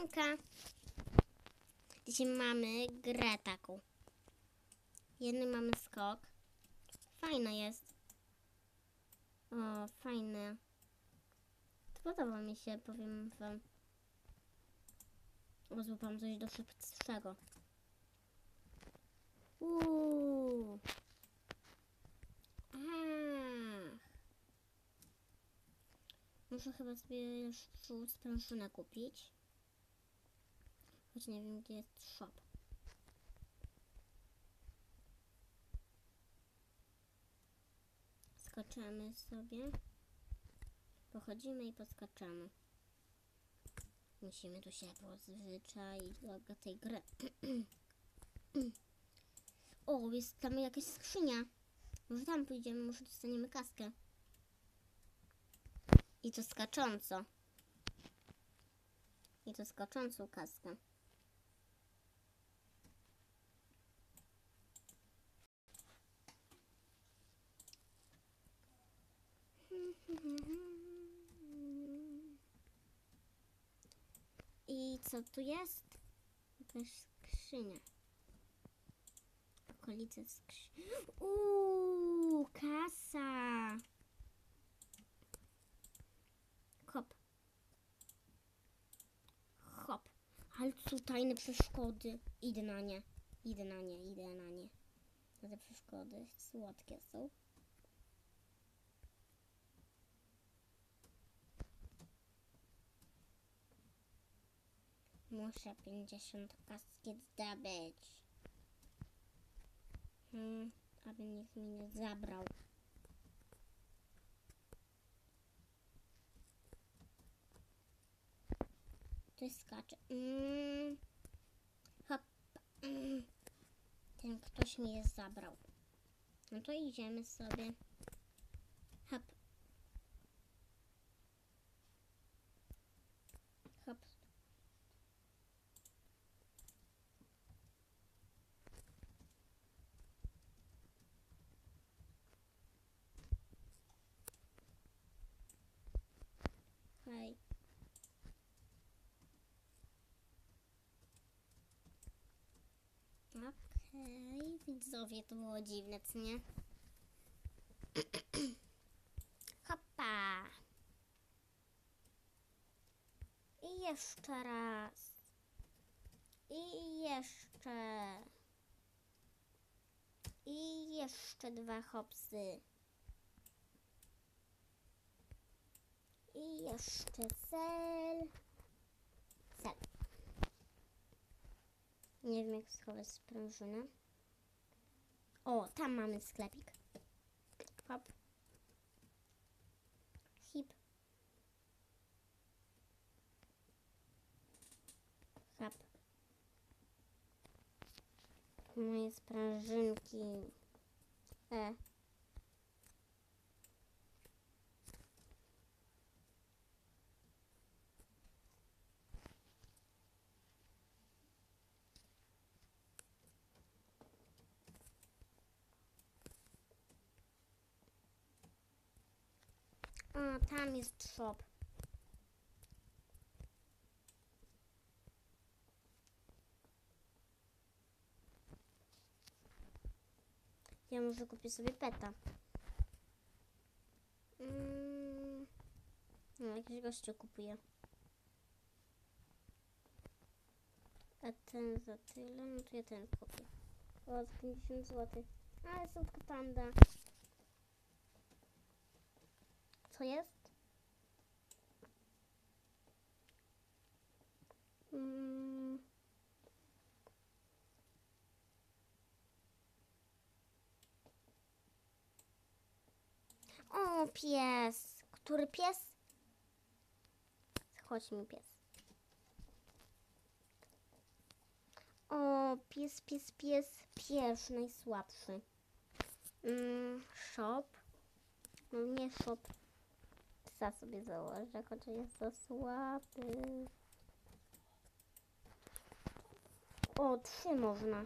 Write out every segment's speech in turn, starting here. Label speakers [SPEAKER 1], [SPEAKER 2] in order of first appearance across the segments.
[SPEAKER 1] Siemka! Dzisiaj mamy grę taką. Jednym mamy skok. Fajna jest. O, fajne. Podoba mi się, powiem wam. O, złapałam coś do szybszego. Ach. Muszę chyba sobie jeszcze sprężynę kupić. Choć nie wiem, gdzie jest shop. Skaczemy sobie. Pochodzimy i poskaczemy. Musimy tu się pozwyczaić do tej gry. O, jest tam jakaś skrzynia. Może tam pójdziemy, może dostaniemy kaskę. I to skacząco. I to skaczącą kaskę. I co tu jest? Jakaś skrzynia. Okolice skrzyni. Kasa. Hop. Hop. Ale tu tajne przeszkody. Idę na nie. Na te przeszkody słodkie są. Muszę 50 kaskiet zdobyć. Aby nikt mi nie zabrał. Ktoś skacze. Hop. Ten ktoś mi je zabrał. No to idziemy sobie. Hop. Hop. Hej. Okej, widzowie, to było dziwne, co nie? Hopa! I jeszcze raz. I jeszcze. I jeszcze 2 hopsy. I jeszcze cel. Nie wiem, jak schować sprężynę. O, tam mamy sklepik. Hop. Hip. Hop. Moje sprężynki. O, tam jest shop. Ja może kupię sobie peta. No, jakiś gościu kupuje. A ten za tyle, no to ja ten kupię. O, za 50 zł. Ale słodka panda. Co jest? O, pies. Który pies? Chodź mi, pies. O, pies. Pies najsłabszy. Shop. No nie shop. Psa sobie założę, chociaż jest za słaby. O, 3 można.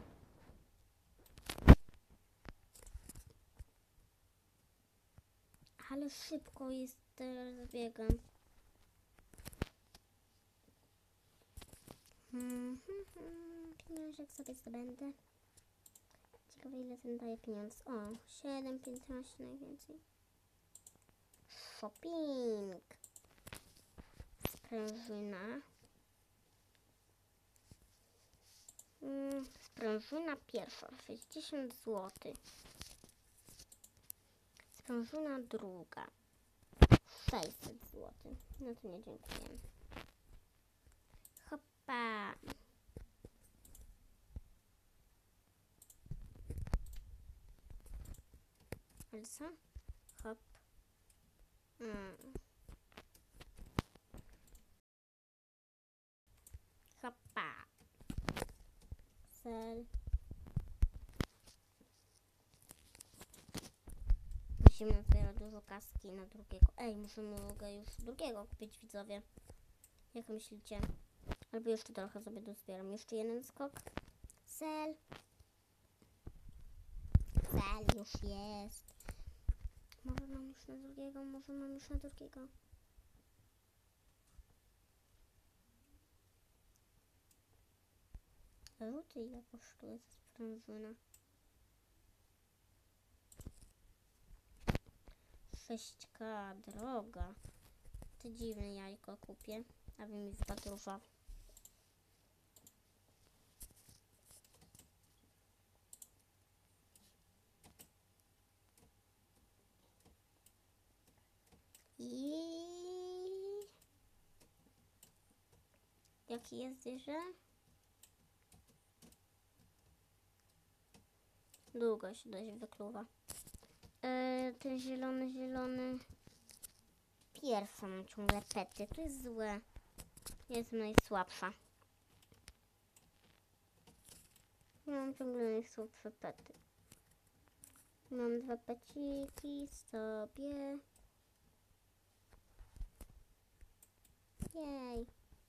[SPEAKER 1] Ale szybko jest teraz biegam. Pieniążek sobie zdobędę. Ciekawe ile ten daje pieniądz. O, 7, 15 najwięcej. Shopping. Sprężyna. Sprężyna pierwsza, 60 zł. Sprężyna druga, 600 zł. No to nie dziękuję. Hopa. Ale co? Hop. Hopa. Sel. Musimy otwierać dużo kaski na drugiego. Ej, mogę już drugiego kupić, widzowie. Jak myślicie? Albo jeszcze trochę sobie dozbieram. Jeszcze jeden skok. Sel. Sel już jest. Może mam już na drugiego, może mam już na drugiego. Luty, ile kosztuje ta sprężyna? 6K, droga. To dziwne jajko kupię, aby mi wpadł różowy. Jaki jest zwierzę? Długo się dość wykluwa. Ten zielony. Pierwsza mam ciągle pety. To jest złe. Jest najsłabsza. Mam ciągle najsłabsze pety. Mam 2 peciki sobie. Jej.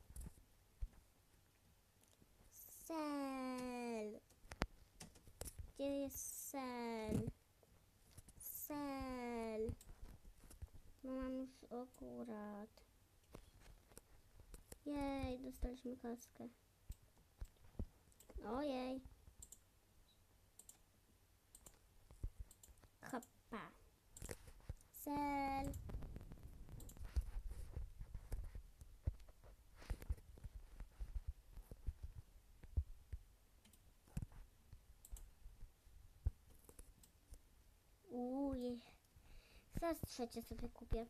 [SPEAKER 1] Sel. Gdzie jest sel? Sel. No mam już akurat. Jej, dostaliśmy kaskę. Ojej. Hopa. Sel. Zaraz trzecie sobie kupię.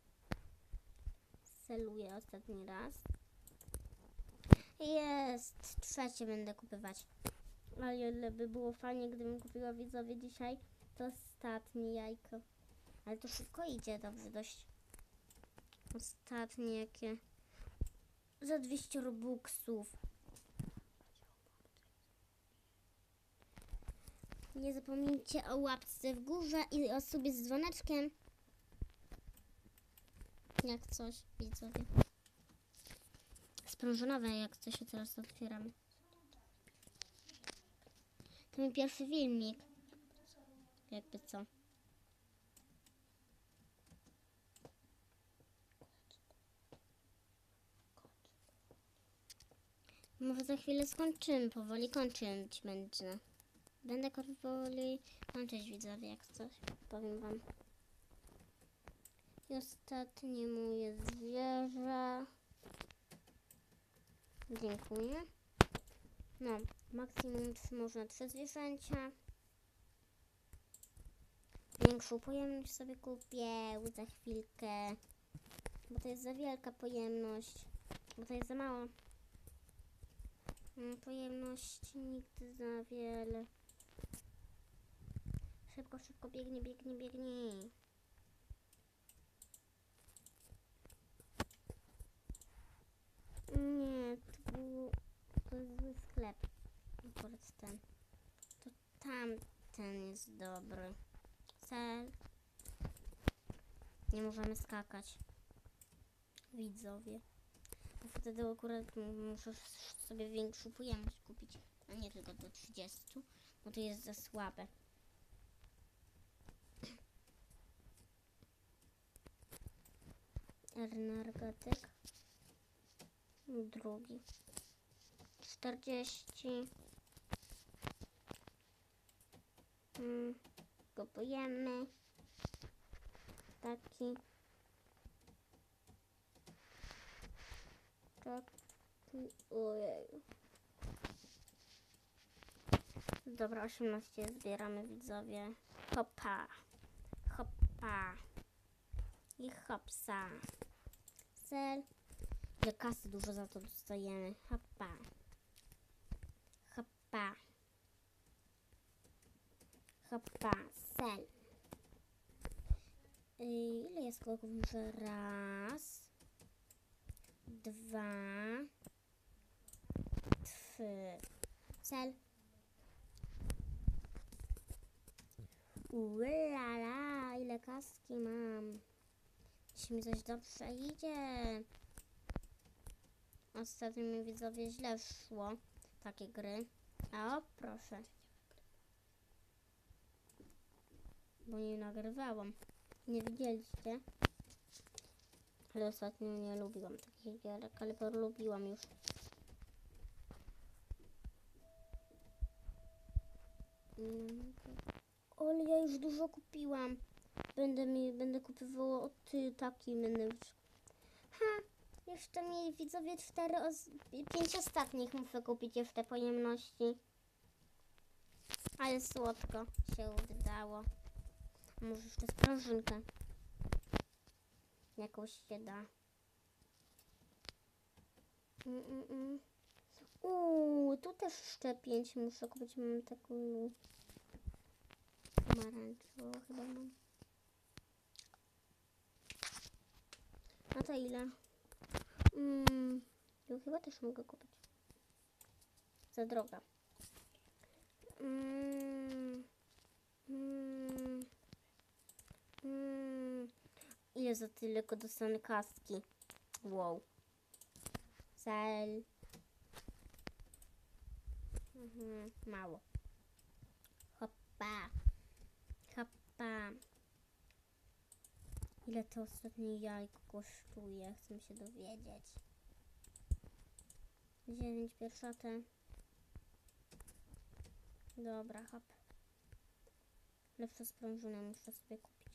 [SPEAKER 1] Seluję ostatni raz. Jest! Trzecie będę kupować. Ale by było fajnie, gdybym kupiła, widzowie, dzisiaj to ostatnie jajko. Ale to szybko idzie, dobrze dość. Ostatnie jakie? Za 200 robuxów. Nie zapomnijcie o łapce w górze i o subie z dzwoneczkiem. Jak coś, widzowie. Sprężynowe, jak coś się teraz otwieramy. To mój pierwszy filmik. Jakby co. Może za chwilę skończymy, powoli kończyć będzie. Będę powoli kończyć, widzowie, jak coś, powiem wam. I ostatnie moje zwierzę. Dziękuję. No, maksimum można 3 zwierzęcia. Większą pojemność sobie kupię za chwilkę. Bo to jest za wielka pojemność. Bo to jest za mała. Pojemność nigdy za wiele. Szybko, szybko, biegnie, biegnie, biegnie. Nie, to jest zły sklep. Akurat ten. To tamten jest dobry. Cel. Nie możemy skakać. Widzowie. Bo wtedy akurat muszę sobie większą pojemność kupić. A nie tylko do 30. Bo to jest za słabe. Energetyk. Drugi. 40. Kupujemy. Taki. Taki. Ojej. Dobra, 18 zbieramy, widzowie. Hopa. Hopa. I hopsa. Sel. Ile kasy dużo za to dostajemy. Hopa. Hopa. Hopa. Sel. Ile jest kroków? Muszę raz. 2. 3. Sel. Ulala, ile kaski mam. Jeśli mi coś dobrze idzie. Ostatnio mi, widzowie, źle szło takie gry. A o, proszę. Bo nie nagrywałam. Nie widzieliście. Ale ostatnio nie lubiłam takich gierek, ale polubiłam już. Ale ja już dużo kupiłam. Będę kupowała od taki będę już. Jeszcze mi, widzowie, 5 ostatnich muszę kupić jeszcze pojemności. Ale słodko się udało. Może jeszcze sprężynkę jakąś się da. Tu też jeszcze 5 muszę kupić. Mam taką pomarańczową chyba mam. A to ile? Tu chyba też mogę kupić. Za droga. Ile za tyle dostanę kaski? Wow. Sel. Mało. Hopa. Hopa. Ile to ostatnie jajko kosztuje? Chcę się dowiedzieć. 9 pierwszoty. Dobra, hop. Lepsze sprężyny muszę sobie kupić.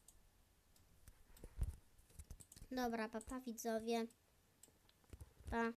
[SPEAKER 1] Dobra, papa widzowie. Pa.